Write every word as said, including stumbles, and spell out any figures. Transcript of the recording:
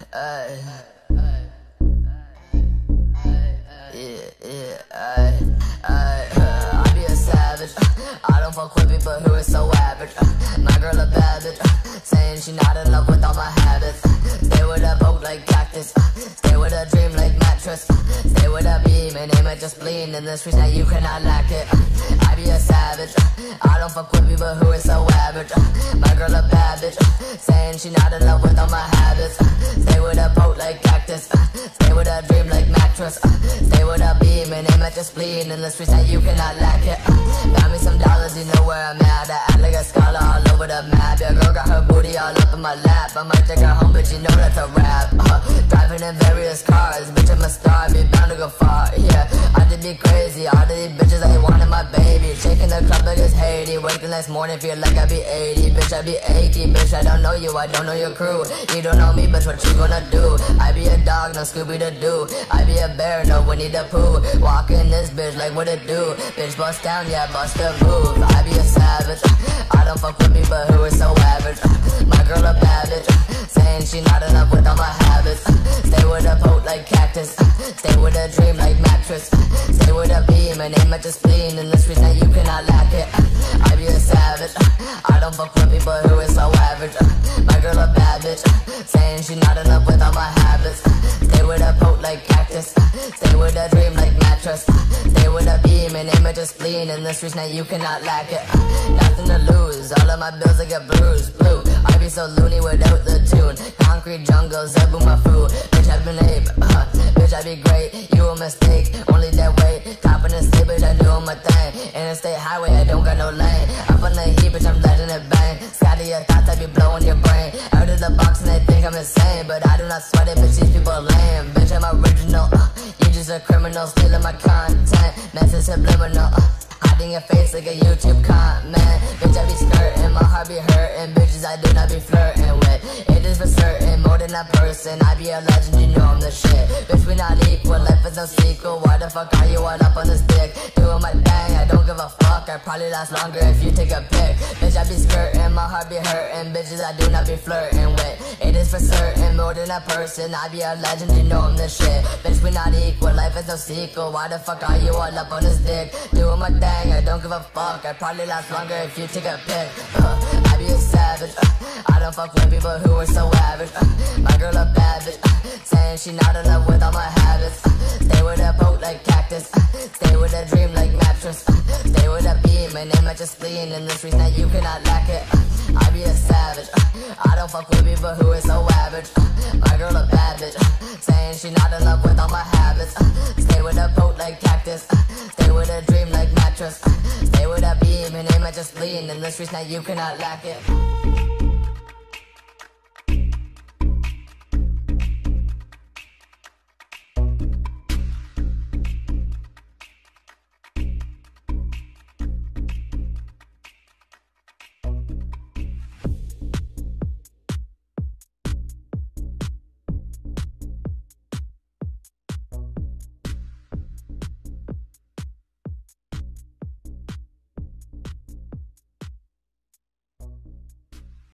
ay, yeah, yeah, ay, ay, uh, I be a savage. I don't fuck with people who are so average. My girl a bad bitch, saying she not in love with all my habits. Stay with a boat like cactus, stay with a dream like mattress. Stay with a beam and aim at just spleen. In the streets now you cannot lack it. I be a savage, I don't fuck with people who are so average. My girl a bad bitch, saying she not in love with all my habits. Stay with a boat like cactus, stay with a dream like mattress. Stay with a beam and aim at your spleen. In the streets now you cannot lack it. Got me some dollars, you know where I'm at. I act like a scholar all over the map. Your girl got her booty all up in my lap. I might take her home, but you know that's a rap. uh, Driving in various cars, bitch I'm a star, be bound to go far. Yeah, I did be crazy, all of these bitches they wanted my baby. Shaking the club like it's Haiti. Wake the next morning, feel like I be eighty. Bitch I be achy, bitch I don't know you, I don't know your crew. You don't know me, bitch what you gonna do? I be a dog, no Scooby to do. I be a bear, no Winnie the Pooh. Walk in this bitch like what it do? Bitch bust down, yeah bust a move. I be a savage, I don't fuck with people who are so average. My girl a bad bitch, saying she not in love with all my habits. Stay with a boat like cactus, stay with a dream like mattress. Stay with a beam and aim at your spleen. In the streets now you cannot lack it. I be a savage, I don't fuck with people who are so average. My girl a bad bitch, saying she not in love with all my habits. Stay with a boat like cactus, stay with a dream like mattress. Stay with a beam and aim at your spleen. In the streets now you cannot lack it. Nothing to lose, all of my bills I get bruised, blue. I be so loony without the tune. Concrete jungle, Zebu my food. Bitch I been ape, uh, bitch I be great. You a mistake, only that way. Top in the state, bitch I do my thing. Interstate highway, I don't got no lane. Up on the heat, bitch I'm letting it bang. Scotty your thoughts, I be blowing your brain. Out of the box and they think I'm insane, but I do not sweat it, bitch these people lame. Bitch I'm original, uh, you just a criminal stealing my content. Message subliminal, uh, hiding your face like a YouTube comment. Bitch I be skirting, my heart be hurting. Bitches I do not be flirting with. It is for certain, more than a person. I be a legend, you know I'm the shit. Bitch we not equal, life is no sequel. Why the fuck are you all up on this dick? Doing my thing, I don't give a fuck. I probably last longer if you take a pic. Bitch I be skirting, my heart be hurting. Bitches I do not be flirting with. It is for certain, more than a person. I be a legend, you know I'm the shit. Bitch we not equal, life is no sequel. Why the fuck are you all up on this dick? Doing my thing, I don't give a fuck. I probably last longer if you take a pic. uh, I be a savage, uh, I don't fuck with people who are so average. uh, My girl a bad bitch, uh, saying she not in love with all my habits. uh, Stay with a boat like cactus, uh, stay with a dream like mattress. uh, Stay with a beam and aim at your spleen. In the streets now you cannot lack it. uh, I be a savage, uh, I don't fuck with people who are so average. uh, My girl a bad bitch, uh, saying she not in love with all my habits. uh, Stay with a boat like cactus, uh, stay with a dream like mattress. uh, Stay with a beam and aim at your spleen. In the streets now you cannot lack it.